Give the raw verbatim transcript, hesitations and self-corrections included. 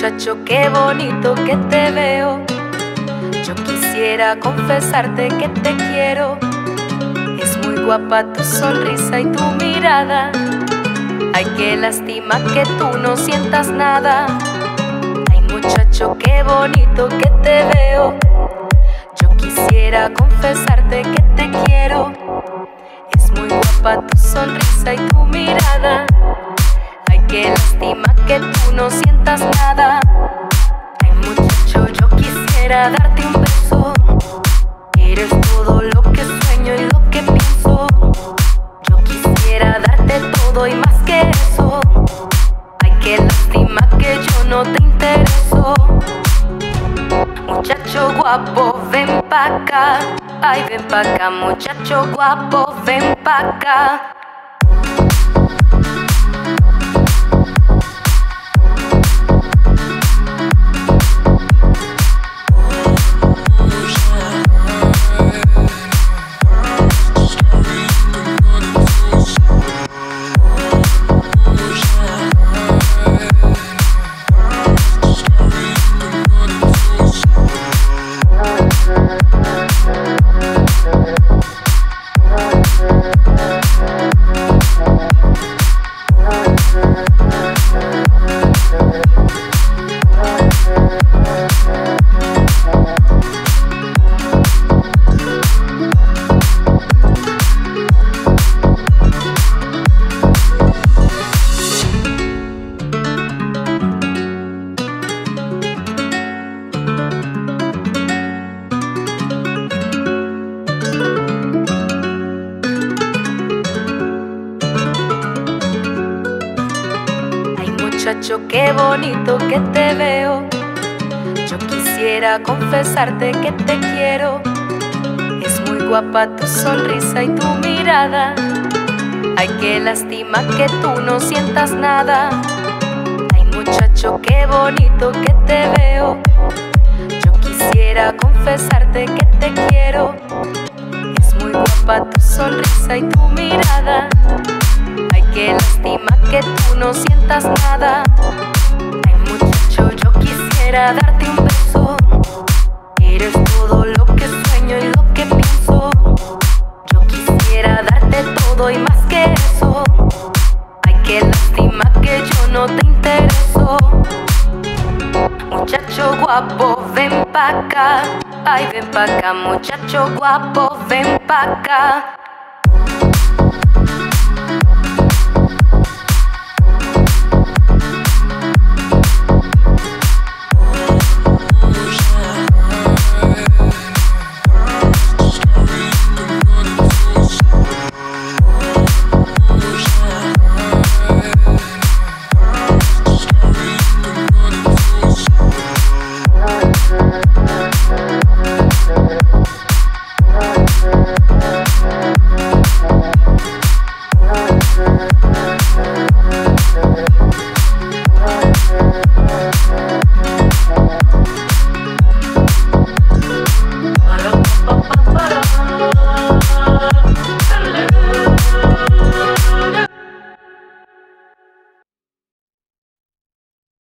muchacho, qué bonito que te veo. Yo quisiera confesarte que te quiero. Es muy guapa tu sonrisa y tu mirada. Ay, qué lástima que tú no sientas nada. Ay, muchacho, qué bonito que te veo. Yo quisiera confesarte que te quiero. Es muy guapa tu sonrisa y tu mirada. Ay, qué lástima que tú no sientas nada. Ay, muchacho, yo quisiera darte un beso. Eres todo lo que sueño y lo que pienso. Yo quisiera darte todo y más que eso. Ay, qué lástima que yo no te intereso. Muchacho guapo, ven pa' acá. Ay, ven pa' acá, muchacho guapo, ven pa' acá. Muchacho, qué bonito que te veo. Yo quisiera confesarte que te quiero. Es muy guapa tu sonrisa y tu mirada. Ay, qué lástima que tú no sientas nada. Ay, muchacho, qué bonito que te veo. Yo quisiera confesarte que te quiero. Es muy guapa tu sonrisa y tu mirada. Ay, qué lástima que tú no sientas nada. Ay, muchacho, yo quisiera darte un beso. Eres todo lo que sueño y lo que pienso. Yo quisiera darte todo y más que eso. Ay, qué lástima que yo no te intereso. Muchacho guapo, ven pa' acá. Ay, ven pa' acá, muchacho guapo, ven pa' acá.